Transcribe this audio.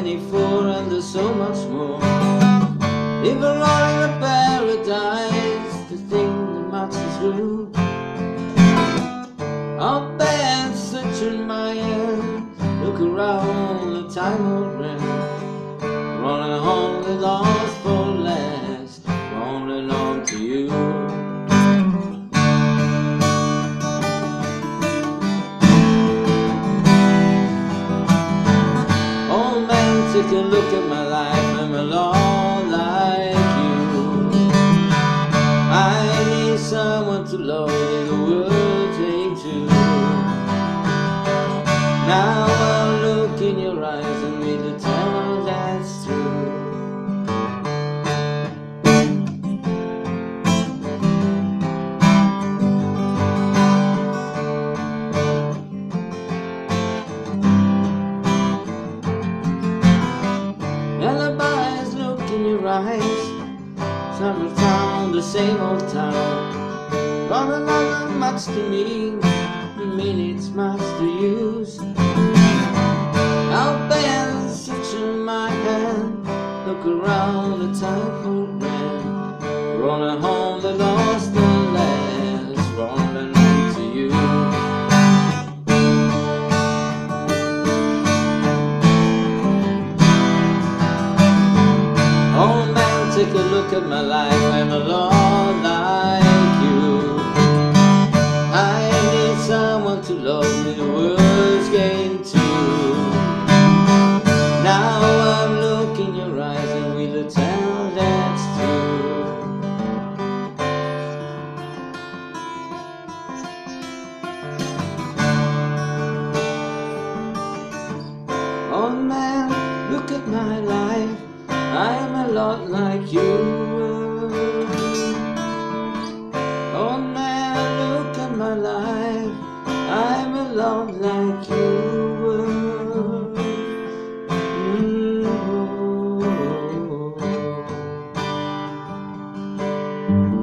24 and there's so much more. If we're all in a paradise, the thing that matters through. I'll bet such in my end. Look around the time old grand, running home with lost for last, rolling on to you. Oh man, take a look at my life, I'm a lot like you. I need someone to love me, the world ain't true. Now I look in your eyes and read the tell that's true. Alibis look in your eyes, summertime, the same old town. Running nothing much to me, minutes much to use. I'll bend such in my hand, look around the time for grand, rolling home the lost and last, rolling on to you. Oh man, take a look at my life, I'm a lot like you. I need someone to love me, the world's getting too. Now I'm looking in your eyes and with a tell that's true. Oh man, look at my life, I'm a lot like you. Oh man, look at my life, I'm a lot like you. Mm-hmm.